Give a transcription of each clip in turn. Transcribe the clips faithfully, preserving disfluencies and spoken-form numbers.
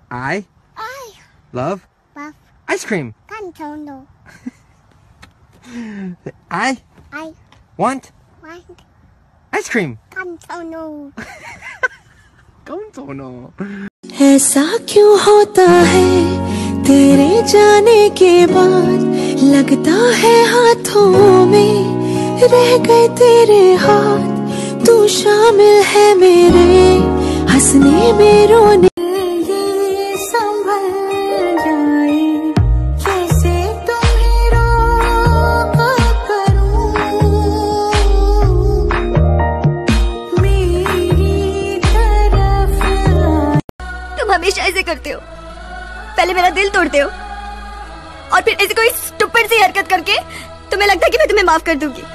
I I love love ice cream. Cantono. I I want want ice cream. Cantono. कौन सोनो? ऐसा क्यों होता है तेरे जाने के बाद, लगता है हाथों में रह गए तेरे हाथ, तू शामिल है मेरे हंसने में रोने। ये संभल जाए कैसे तुम्हें रोका करूं, मेरी तरफ तुम हमेशा ऐसे करते हो, पहले मेरा दिल तोड़ते हो और फिर ऐसे कोई स्टूपिड सी हरकत करके तुम्हें लगता है कि मैं तुम्हें माफ कर दूंगी।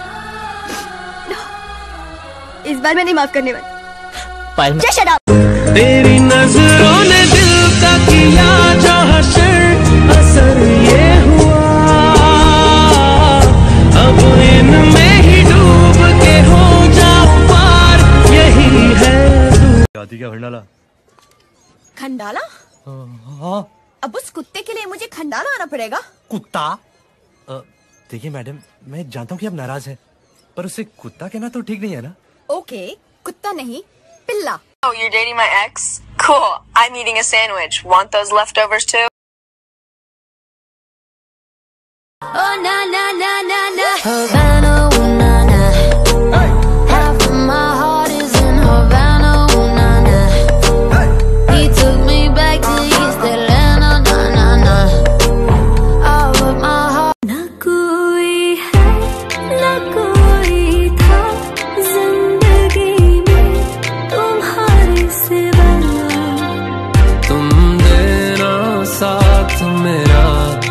इस बार मैं नहीं माफ करने वाली। Just shut up। तेरी नजरों ने दिल का किया जो हशर, असर ये हुआ अब इनमें ही डूब के हो जाओ पार, यही है आती क्या खंडाला? खंडाला? हाँ। अब उस कुत्ते के लिए मुझे खंडाला आना पड़ेगा? कुत्ता? देखिए मैडम, मैं जानता हूँ कि आप नाराज हैं, पर उसे कुत्ता कहना तो ठीक नहीं है ना? ओके, कुत्ता नहीं, पिल्ला। Oh, you're dating my ex? Cool. I'm eating a sandwich. Want those leftovers too? Oh na na na na na Havana, ooh na na. Half of my heart is in Havana, ooh na na. He took me back to East Atlanta, na na na. All of my heart. Na koi hai, na koi tha zindagi mein tumhare siwa, तुम देना साथ मेरा।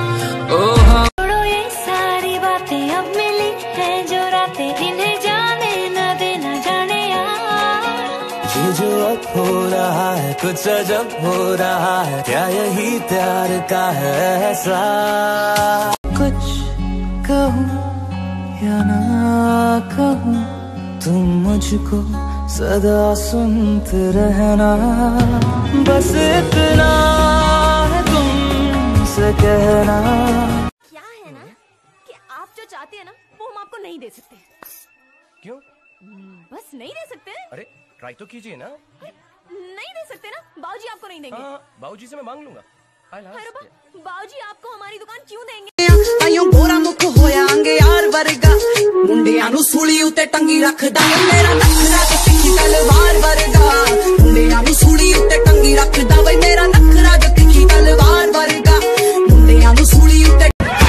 जो अब हो रहा है कुछ अजब हो रहा है, क्या यही प्यार का है ऐसा? कुछ कहूँ या ना कहूँ, तुम मुझको सदा सुनते रहना, बस इतना है तुमसे कहना। क्या है ना कि आप जो चाहते हैं ना वो हम आपको नहीं दे सकते। क्यों? बस नहीं दे सकते। अरे ट्राई तो कीजिए ना। नहीं दे सकते ना, बाबूजी आपको नहीं देंगे। हाँ, बाबूजी से मैं मांग लूंगा। बाबूजी आपको हमारी दुकान क्यों देंगे? आयो गोरा मुख होयांगे यार वर्गा, मुंडियां नु सूली उते टंगी रखदा वे मेरा नखरा जो तिखी तलवार वर्गा, मुंडियां नु सूली उते टंगी रखदा वे मेरा नखरा जो तिखी तलवार वर्गा, मुंडियां नु सूली उते।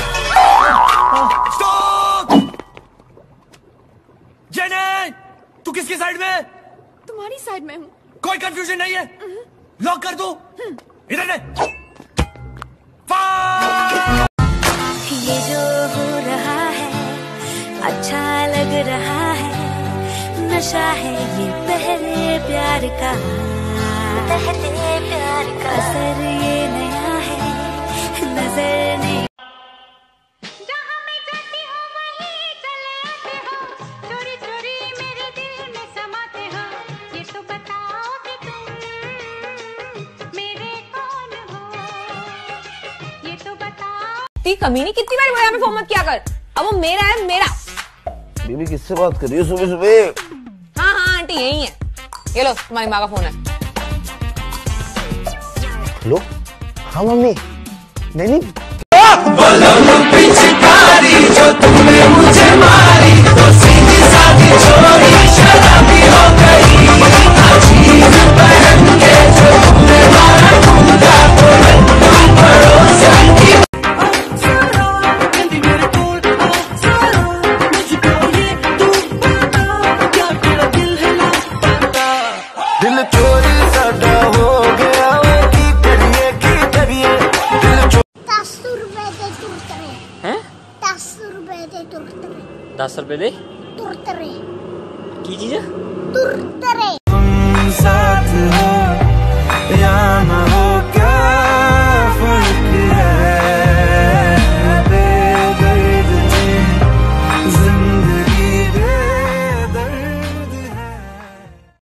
जेने, तू किसकी साइड में है? तुम्हारी साइड में हूँ। कोई कंफ्यूजन नहीं है? लॉक कर दूं? इधर ले। ये जो हो रहा है अच्छा लग रहा है, नशा है ये पहले प्यार का, पहले प्यार का असर ये नया है, नजर नहीं। जहाँ मैं जाती हूँ वहीं चले आते हो, चोरी चोरी मेरे दिल में समाते हो, ये तो बताओ कि तुम मेरे कौन हो, ये तो बताओ। ती कमीनी कितनी बार बोला मैं फोन मत किया कर, अब वो मेरा है मेरा। बीबी किससे बात कर रही हो सुबह सुबह? हाँ हाँ आंटी यही है, ये लो तुम्हारी माँ का फोन है। हेलो? हाँ मम्मी। नहीं नहीं पिचकारी जो तुमने मुझे मारी, तो सीधी सादी छोरी शराबी हो गई, अजीब बहन के जो तुमने मारा ढूंढा तो पड़ोसन की। दिल चोरी साडा हो गया वे, की करिए की करिए दिल चोरी। दस रुपए दे तुरतरे हैं, दस रुपए दे तुरतरे, दस रुपए दे तुरतरे की चीज है? तुरतरे